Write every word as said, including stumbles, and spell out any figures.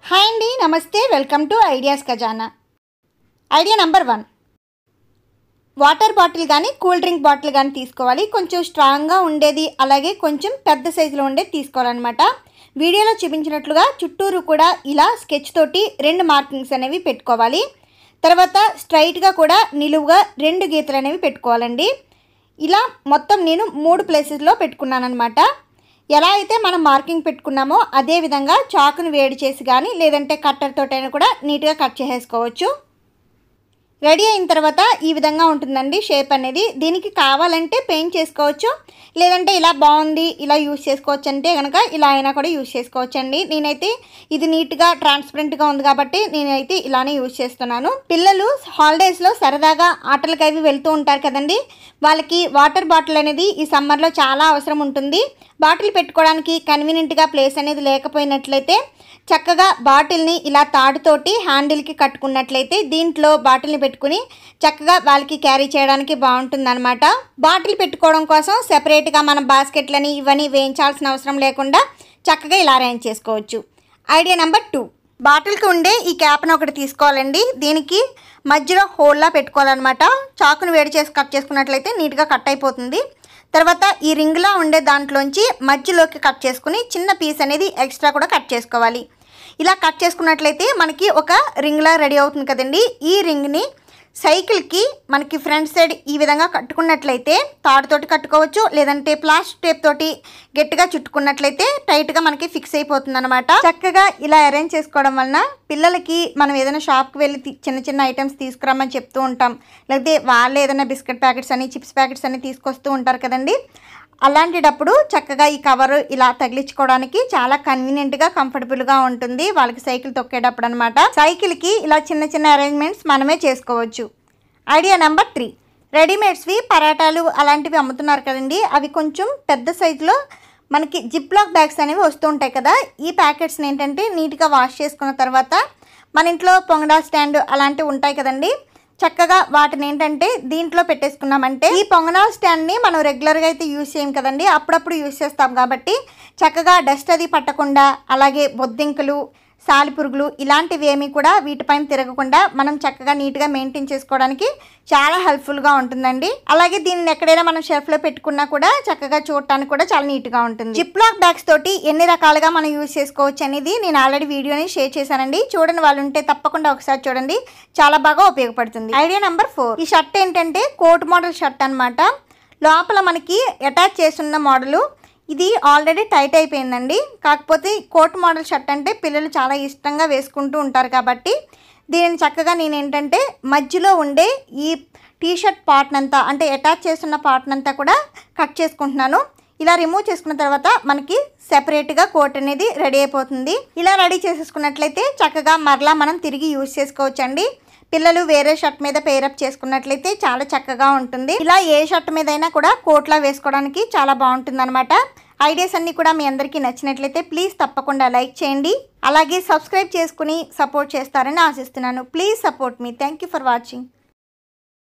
Hi అండి, నమస్తే. Welcome to ideas Khajana. Idea number one, water bottle కానీ కూల్ డ్రింక్ బాటిల్ కానీ తీసుకోవాలి. కొంచెం స్ట్రాంగ్గా ఉండేది, అలాగే కొంచెం పెద్ద సైజులో ఉండేది తీసుకోవాలన్నమాట. వీడియోలో చూపించినట్లుగా చుట్టూరు కూడా ఇలా స్కెచ్ తోటి రెండు మార్కింగ్స్ అనేవి పెట్టుకోవాలి. తర్వాత స్ట్రైట్గా కూడా నిలువుగా రెండు గీతలు అనేవి పెట్టుకోవాలండి. ఇలా మొత్తం నేను మూడు ప్లేసెస్లో పెట్టుకున్నానమాట. ఎలా అయితే మనం మార్కింగ్ పెట్టుకున్నామో అదే విధంగా చాకును వేడి చేసి కానీ లేదంటే కట్టర్ తోటైనా కూడా నీట్గా కట్ చేసేసుకోవచ్చు. రెడీ అయిన తర్వాత ఈ విధంగా ఉంటుందండి షేప్ అనేది. దీనికి కావాలంటే పెయింట్ చేసుకోవచ్చు, లేదంటే ఇలా బాగుంది ఇలా యూజ్ చేసుకోవచ్చు అంటే కనుక ఇలా అయినా కూడా యూజ్ చేసుకోవచ్చండి. నేనైతే ఇది నీట్గా ట్రాన్స్పరెంట్గా ఉంది కాబట్టి నేనైతే ఇలానే యూజ్ చేస్తున్నాను. పిల్లలు హాలిడేస్లో సరదాగా ఆటలకు అవి వెళ్తూ ఉంటారు కదండి, వాళ్ళకి వాటర్ బాటిల్ అనేది ఈ సమ్మర్లో చాలా అవసరం ఉంటుంది. బాటిల్ పెట్టుకోవడానికి కన్వీనియంట్గా ప్లేస్ అనేది లేకపోయినట్లయితే చక్కగా బాటిల్ని ఇలా తాడుతోటి హ్యాండిల్కి కట్టుకున్నట్లయితే దీంట్లో బాటిల్ని పెట్టుకుని చక్కగా వాళ్ళకి క్యారీ చేయడానికి బాగుంటుందన్నమాట. బాటిల్ పెట్టుకోవడం కోసం సెపరేట్గా మనం బాస్కెట్లని ఇవన్నీ వేయించాల్సిన అవసరం లేకుండా చక్కగా ఇలా అరేంజ్ చేసుకోవచ్చు. ఐడియా నెంబర్ టూ, బాటిల్కి ఉండే ఈ క్యాప్ను ఒకటి తీసుకోవాలండి. దీనికి మధ్యలో హోల్లా పెట్టుకోవాలన్నమాట. చాకును వేడి చేసి కట్ చేసుకున్నట్లయితే నీట్గా కట్ అయిపోతుంది. తర్వాత ఈ రింగ్లా ఉండే దాంట్లోంచి మధ్యలోకి కట్ చేసుకుని చిన్న పీస్ అనేది ఎక్స్ట్రా కూడా కట్ చేసుకోవాలి. ఇలా కట్ చేసుకున్నట్లయితే మనకి ఒక రింగ్లా రెడీ అవుతుంది కదండి. ఈ రింగ్ని సైకిల్కి మనకి ఫ్రంట్ సైడ్ ఈ విధంగా కట్టుకున్నట్లయితే తాడుతోటి కట్టుకోవచ్చు, లేదంటే ప్లాస్టిక్ టేప్ తోటి గట్టిగా చుట్టుకున్నట్లయితే టైట్గా మనకి ఫిక్స్ అయిపోతుంది అనమాట. చక్కగా ఇలా అరేంజ్ చేసుకోవడం వలన పిల్లలకి మనం ఏదైనా షాప్కి వెళ్ళి చిన్న చిన్న ఐటమ్స్ తీసుకురామని చెప్తూ ఉంటాం, లేకపోతే వాళ్ళు ఏదైనా బిస్కెట్ ప్యాకెట్స్ అని చిప్స్ ప్యాకెట్స్ అని తీసుకొస్తూ ఉంటారు కదండి. అలాంటిటప్పుడు చక్కగా ఈ కవర్ ఇలా తగిలించుకోవడానికి చాలా కన్వీనియంట్గా కంఫర్టబుల్గా ఉంటుంది వాళ్ళకి సైకిల్ తొక్కేటప్పుడు అనమాట. సైకిల్కి ఇలా చిన్న చిన్న అరేంజ్మెంట్స్ మనమే చేసుకోవచ్చు. ఐడియా నెంబర్ త్రీ, రెడీమేడ్స్వి పరాటాలు అలాంటివి అమ్ముతున్నారు కదండి, అవి కొంచెం పెద్ద సైజులో మనకి జిప్ లాక్ బ్యాగ్స్ అనేవి వస్తూ ఉంటాయి కదా. ఈ ప్యాకెట్స్ని ఏంటంటే నీట్గా వాష్ చేసుకున్న తర్వాత మన ఇంట్లో పొంగడా స్టాండ్ అలాంటివి ఉంటాయి కదండి, చక్కగా వాటిని ఏంటంటే దీంట్లో పెట్టేసుకున్నామంటే ఈ పొంగనాల స్టాండ్ని మనం రెగ్యులర్గా అయితే యూజ్ చేయం కదండి, అప్పుడప్పుడు యూజ్ చేస్తాం కాబట్టి చక్కగా డస్ట్ అది పట్టకుండా, అలాగే బొద్దింకలు సాలిపురుగులు ఇలాంటివి ఏమీ కూడా వీటిపైన తిరగకుండా మనం చక్కగా నీట్గా మెయింటైన్ చేసుకోవడానికి చాలా హెల్ప్ఫుల్గా ఉంటుందండి. అలాగే దీన్ని ఎక్కడైనా మనం షెల్ఫ్లో పెట్టుకున్నా కూడా చక్కగా చూడటానికి కూడా చాలా నీట్గా ఉంటుంది. జిప్ లాక్ బ్యాగ్స్ తోటి ఎన్ని రకాలుగా మనం యూజ్ చేసుకోవచ్చు అనేది నేను ఆల్రెడీ వీడియోని షేర్ చేశానండి. చూడని వాళ్ళు ఉంటే తప్పకుండా ఒకసారి చూడండి, చాలా బాగా ఉపయోగపడుతుంది. ఐడియా నెంబర్ ఫోర్, ఈ షర్ట్ ఏంటంటే కోట్ మోడల్ షర్ట్ అనమాట. లోపల మనకి అటాచ్ చేస్తున్న మోడలు ఇది ఆల్రెడీ టైట్ అయిపోయిందండి. కాకపోతే కోట్ మోడల్ షర్ట్ అంటే పిల్లలు చాలా ఇష్టంగా వేసుకుంటూ ఉంటారు కాబట్టి దీనిని చక్కగా నేను ఏంటంటే మధ్యలో ఉండే ఈ టీషర్ట్ పార్ట్నంతా అంటే అటాచ్ చేస్తున్న పార్ట్నంతా కూడా కట్ చేసుకుంటున్నాను. ఇలా రిమూవ్ చేసుకున్న తర్వాత మనకి సెపరేట్గా కోట్ అనేది రెడీ అయిపోతుంది. ఇలా రెడీ చేసేసుకున్నట్లయితే చక్కగా మరలా మనం తిరిగి యూజ్ చేసుకోవచ్చండి. పిల్లలు వేరే షర్ట్ మీద పేరప్ చేసుకున్నట్లయితే చాలా చక్కగా ఉంటుంది. ఇలా ఏ షర్ట్ మీద అయినా కూడా కోట్లా వేసుకోవడానికి చాలా బాగుంటుంది అనమాట. ఐడియాస్ అన్నీ కూడా మీ అందరికీ నచ్చినట్లయితే ప్లీజ్ తప్పకుండా లైక్ చేయండి, అలాగే సబ్స్క్రైబ్ చేసుకుని సపోర్ట్ చేస్తారని ఆశిస్తున్నాను. Please support me. Thank you for watching.